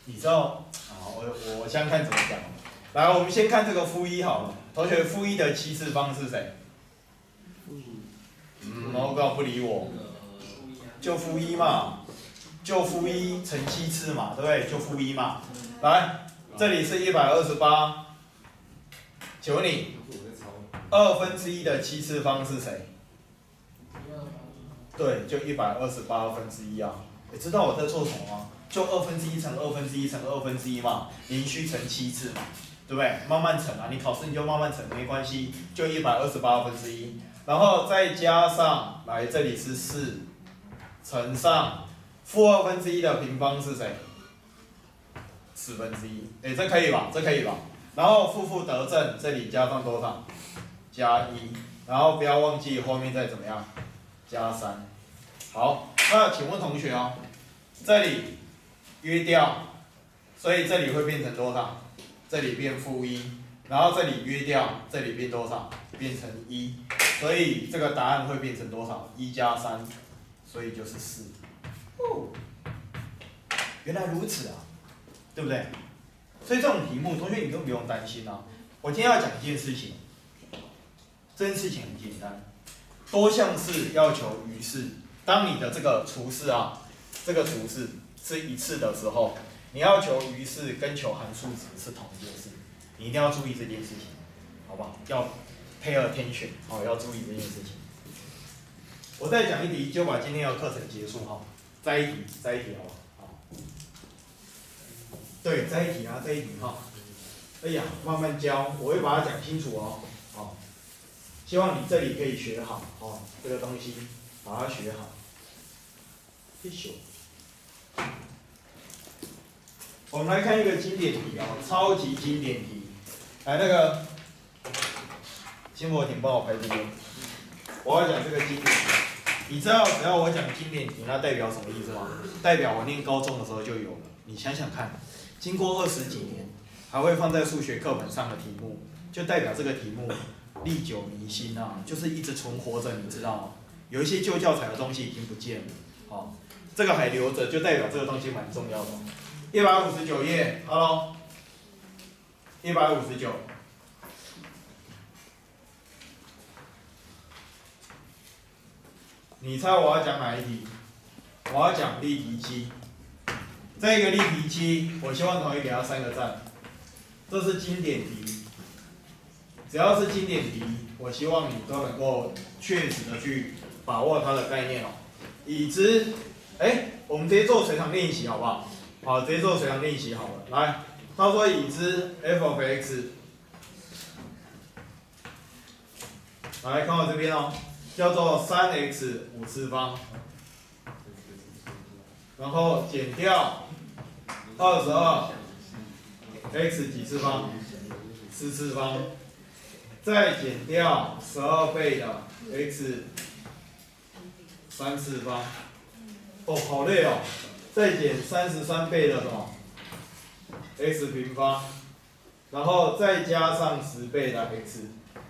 你知道，好，我想看怎么讲。来，我们先看这个负一好了。同学，负一的七次方是谁？报告不理我。就负一嘛，就负一乘7次嘛，对不对？就负一嘛。来，这里是128。请问你，1/2的7次方是谁？对，就128/1啊。你知道我在做什么吗？就1/2乘1/2乘1/2嘛，连续乘7次嘛，对不对？慢慢乘啊，你考试你就慢慢乘，没关系，就128/1，然后再加上，来这里是4，乘上-2/2的平方是谁？1/4，哎，这可以吧？这可以吧？然后负得正，这里加上多少？加1，然后不要忘记后面再怎么样？加3。好，那请问同学哦，这里约掉，所以这里会变成多少？这里变-1，然后这里约掉，这里变多少？变成1，所以这个答案会变成多少？1加3，所以就是4。哦，原来如此啊，对不对？所以这种题目，同学你都不用担心啊。我今天要讲一件事情，这件事情很简单，多项式要求余式。当你的这个除式啊，这个除式是一次的时候，你要求余式跟求函数值是同一件事，你一定要注意这件事情，好不好？要 pay attention， 哦，要注意这件事情。我再讲一题，就把今天的课程结束哈。再一题好不好？好。对，再一题啊，再一题哈。哎呀，慢慢教，我会把它讲清楚哦。好，希望你这里可以学好哦，这个东西把它学好。我们来看一个经典题哦，超级经典题。来，那个金博婷帮我拍这边。我要讲这个经典题，你知道只要我讲经典题，那代表什么意思吗？代表我念高中的时候就有了。你想想看，经过20几年，还会放在数学课本上的题目，就代表这个题目历久弥新啊，就是一直存活着，你知道吗？有一些旧教材的东西已经不见了，好，这个还留着，就代表这个东西蛮重要的。159页 ，Hello， 159。你猜我要讲哪一题？我要讲例题7。这个例题7，我希望同学给他3个赞。这是经典题，只要是经典题，我希望你都能够确实的去把握它的概念哦。已知，我们直接做随堂练习好不好？好，直接做随堂练习好了。来，他说已知 f of x， 来看我这边哦，叫做3x 5次方，然后减掉22 x 几次方？4次方，再减掉12倍的 x 3次方。哦，好累哦。再减33倍的什么 x 平方，然后再加上10倍的 x，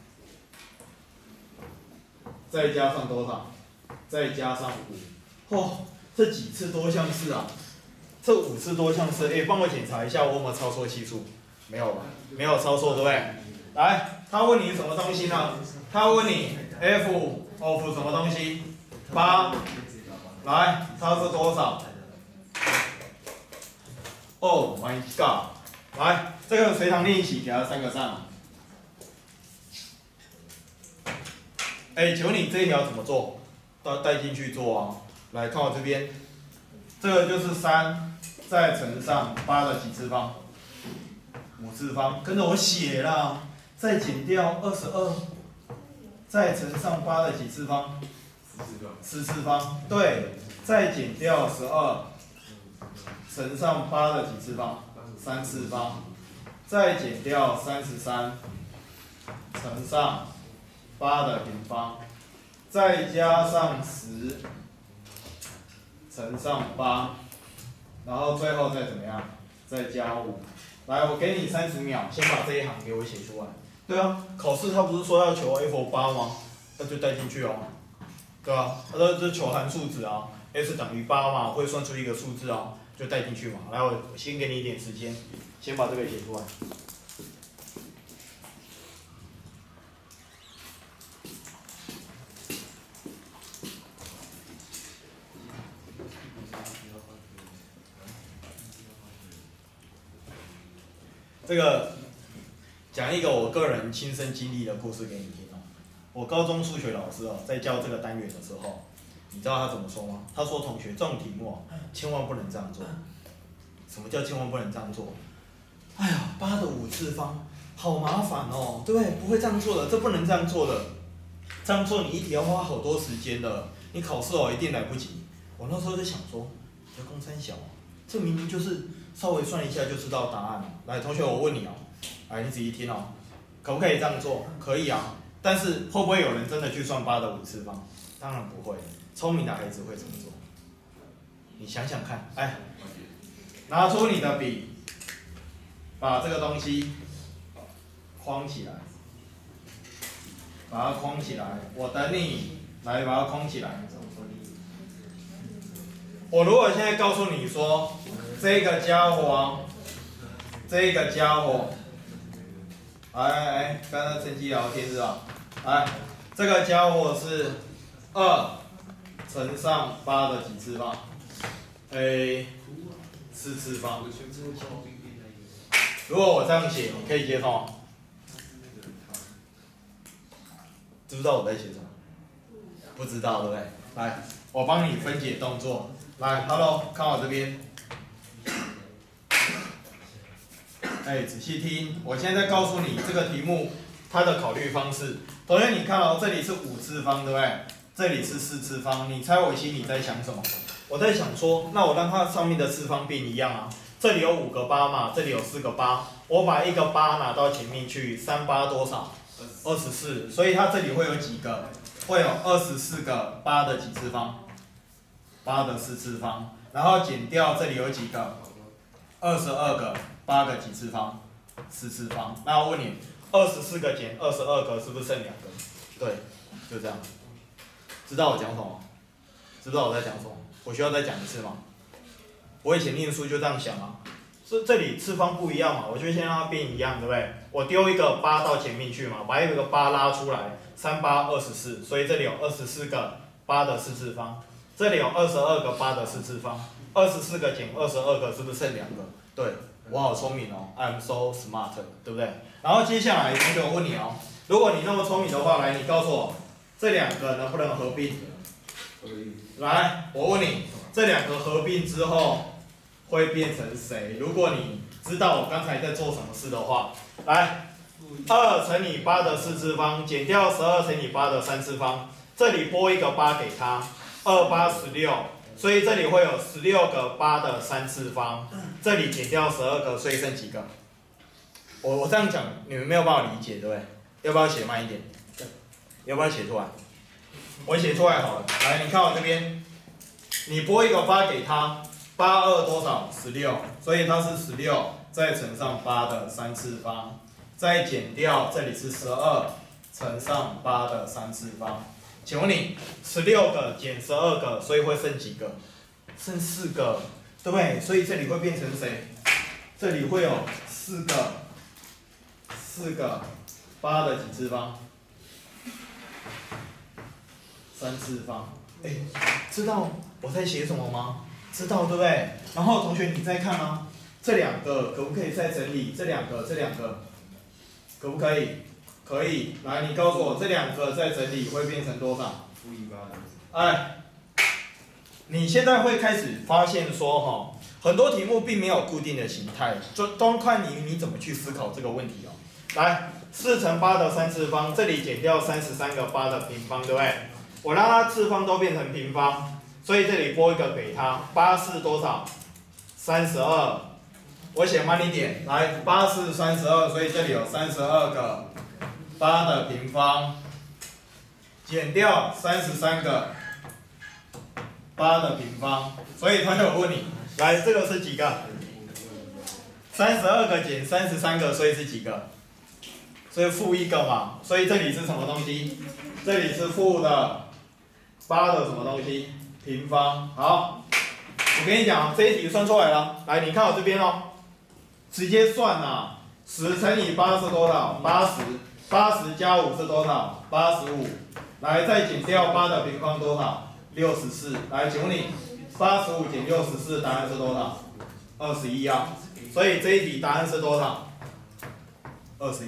再加上多少？再加上5。哦，这几次多项式啊？这5次多项式，帮我检查一下我有没有超错系数？没有吧？没有超错，对不对？来，他问你什么东西呢？他问你 f of 什么东西？8。来，它是多少？Oh my god！ 来，这个随堂练习给他3个赞。请问你这一条怎么做？带进去做啊。来看我这边，这个就是3，再乘上8的几次方？5次方，跟着我写啦。再减掉22，再乘上8的几次方？4次方，对，再减掉12，乘上8的几次方？3次方，再减掉33，乘上8的平方，再加上10，乘上8，然后最后再怎么样？再加5。来，我给你30秒，先把这一行给我写出来。对啊，考试他不是说要求 f8 吗？那就带进去哦。对吧？这求函数值啊 ，s 等于8嘛，会算出一个数字啊。 就带进去嘛。来，我先给你一点时间，先把这个写出来。这个讲一个我个人亲身经历的故事给你听哦。我高中数学老师哦，在教这个单元的时候，你知道他怎么说吗？他说：“同学，这种题目哦，千万不能这样做。什么叫千万不能这样做？哎呀，8的5次方，好麻烦哦，对不对？不会这样做的，这不能这样做的。这样做你一题要花好多时间的，你考试哦一定来不及。”我那时候就想说，这公三小，这明明就是稍微算一下就知道答案了。来，同学，我问你哦，来，你仔细听哦，可不可以这样做？可以啊。但是会不会有人真的去算8的5次方？当然不会。聪明的孩子会怎么做？你想想看，哎，拿出你的笔，把这个东西框起来，把它框起来。我等你来把它框起来。我如果现在告诉你说，这个家伙，来，刚才趁机聊天是吧？来，这个家伙是2乘上8的几次方？4次方。如果我这样写，你可以接受吗？知不知道我在写什么？不知道，对不对？来，我帮你分解动作。来 ，Hello， 看我这边。仔细听，我现在告诉你这个题目它的考虑方式。同学，你看哦，这里是5次方，对不对？这里是4次方，你猜我心里在想什么？我在想说，那我让它上面的次方变一样啊。这里有5个8嘛，这里有4个8，我把一个8拿到前面去，3、8多少？24，所以它这里会有几个？会有24个8的几次方？8的4次方，然后减掉这里有几个？22个8个几次方？4次方。那我问你，24个减22个是不是剩2个？对，就这样。知道我讲什么？知道我在讲什么？我需要再讲一次吗？我以前念书就这样想啊，是这里次方不一样嘛，我就先让它变一样，对不对？我丢一个8到前面去嘛，把一个8拉出来，3、8、24，所以这里有24个8的4次方，这里有22个8的4次方，24个减22个是不是剩2个？对，我好聪明哦 ，I'm so smart， 对不对？然后接下来同学我问你哦，如果你那么聪明的话，来，你告诉我，这2个能不能合并？来，我问你，这2个合并之后会变成谁？如果你知道我刚才在做什么事的话，来，2乘以8的4次方减掉12乘以8的3次方，这里拨一个8给他，2、8、16，所以这里会有16个8的3次方，这里减掉12个，所以剩几个？我这样讲你们没有办法理解，对不对？要不要写慢一点？要不要写出来？我写出来好了，来，你看我这边，你拨一个8给他，8、2多少？16，所以它是16，再乘上8的3次方，再减掉这里是12乘上8的3次方。请问你16个减12个，所以会剩几个？剩4个，对不对？所以这里会变成谁？这里会有4个8的几次方？3次方。知道我在写什么吗？知道对不对？然后同学你再看啊，这2个可不可以再整理？这两个可不可以？可以。来，你告诉我，这2个再整理会变成多少？负1/8。你现在会开始发现说很多题目并没有固定的形态，就都看你怎么去思考这个问题哦。来，4乘8的3次方，这里减掉33个8的平方，对不对？我让它次方都变成平方，所以这里拨一个给它，8、4多少？32。我写慢一点，来，8、4、32，所以这里有32个8的平方，减掉33个8的平方，所以他就问你，来，这个是几个？32个减33个，所以是几个？所以负1个嘛，所以这里是什么东西？这里是负的8的什么东西？平方。好， 我跟你讲，这一题算出来了。来，你看我这边哦，直接算啊，10乘以8是多少？80，80加5是多少？85。来，再减掉8的平方多少？64。来，请问你85减64，答案是多少？21啊。所以这一题答案是多少？21。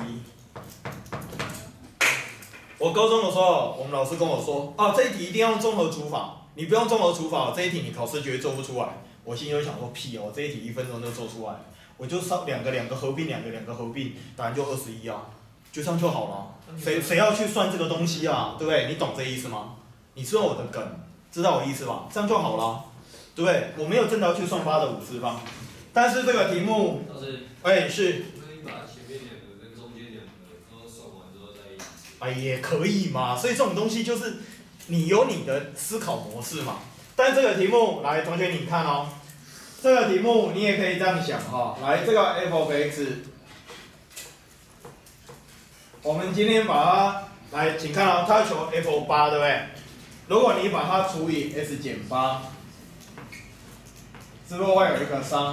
我高中的时候，我们老师跟我说，啊，这一题一定要用综合除法，你不用综合除法，这一题你考试绝对做不出来。我心里就想说，屁哦，这一题1分钟就做出来，我就上两个合并，两个合并，答案就21啊，就这样就好了。谁要去算这个东西啊？对不对？你懂这意思吗？你知道我的梗，知道我意思吧？这样就好了，对不对？我没有真的要去算8的5次方，但是这个题目，是。哎，也可以嘛，所以这种东西就是你有你的思考模式嘛。但这个题目，来，同学你看哦，这个题目你也可以这样想哈、来，这个 f of x， 我们今天把它来，请看哦，它求 f of 8，对不对？如果你把它除以 s 减8，是不是会有一个商？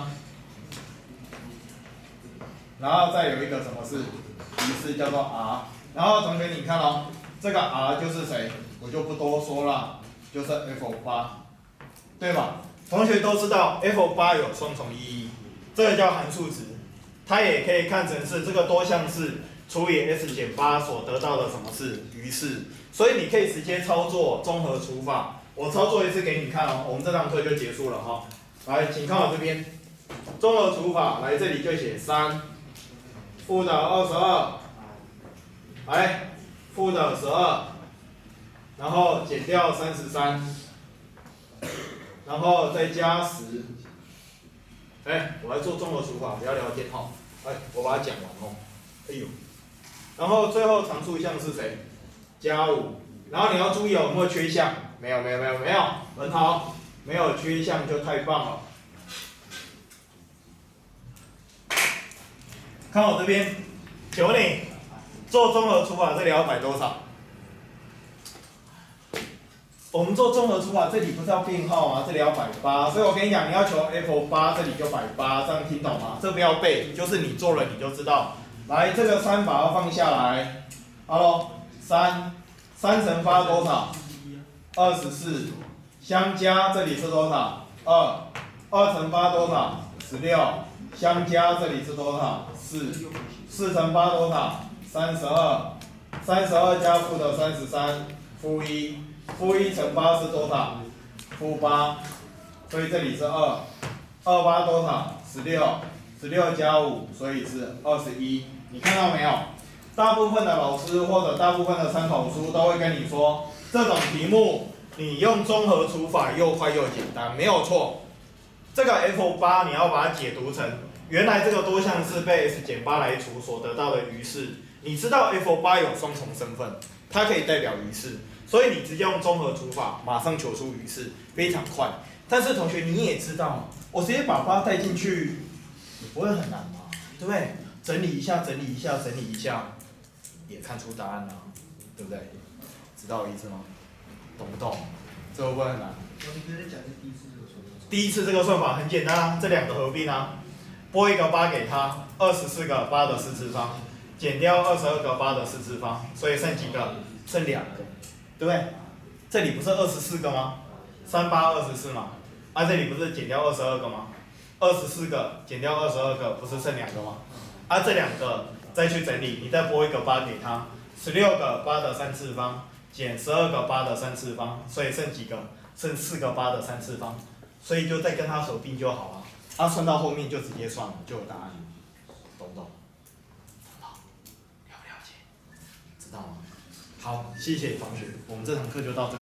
然后再有一个什么式？仪式叫做 r。然后同学你看哦，这个 r 就是谁？我就不多说了，就是 f of 8，对吧？同学都知道 f of 8有双重意义，这个叫函数值，它也可以看成是这个多项式除以 s 减8所得到的什么式？余式。所以你可以直接操作综合除法，我操作一次给你看哦，我们这堂课就结束了哈。来，请看我这边，综合除法，来这里就写3负的22。来，负的12，然后减掉33，然后再加10。我来做综合除法，不要聊天哈。我把它讲完哦。哎呦，然后最后常数项是谁？加5。然后你要注意哦，有没有缺项？没有，很好，没有缺项就太棒了。看我这边，求你。做综合除法，这里要摆多少？我们做综合除法，这里不是要编号吗？这里要摆8，所以我跟你讲，你要求 f of 8，这里就摆8，这样听懂吗？这不要背，就是你做了你就知道。来，这个3把它放下来，好咯，3乘8多少？24，相加这里是多少？2乘8多少？16，相加这里是多少？4乘8多少？32加负的33，负1，负1乘8是多少？负8，所以这里是2，28多少？16加5，所以是21。你看到没有？大部分的老师或者大部分的参考书都会跟你说，这种题目你用综合除法又快又简单，没有错。这个 f of 8你要把它解读成，原来这个多项式被 s 减8来除所得到的余式。你知道 f of 8有双重身份，它可以代表余式，所以你直接用综合除法，马上求出余式，非常快。但是同学你也知道，我直接把8带进去，也不会很难嘛，对不对？整理一下，也看出答案了，对不对？知道我意思吗？懂不懂？这会不会很难？第一次这个算法很简单啊，这两个合并啊，拨一个8给他，24个8的4次方。减掉22个8的4次方，所以剩几个？剩2个，对不对？这里不是24个吗？3、8、24嘛。这里不是减掉22个吗？24个减掉22个，不是剩2个吗？这2个再去整理，你再拨一个8给他，16个8的3次方，减12个8的3次方，所以剩几个？剩4个8的3次方，所以就再跟它合并就好了。算到后面就直接算了，就有答案了，懂不懂？知道吗？好，谢谢同学，我们这堂课就到这。